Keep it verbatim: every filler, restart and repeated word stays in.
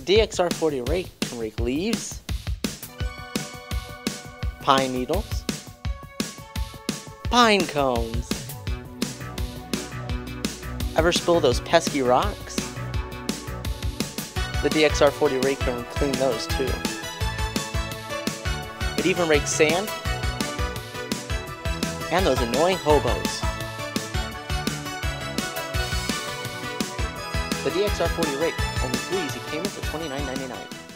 D X R forty rake can rake leaves, pine needles, pine cones. Ever spill those pesky rocks? The D X R forty rake can clean those too. It even rakes sand and those annoying hobos. The D X R forty rake only three easy payments of twenty-nine ninety-nine.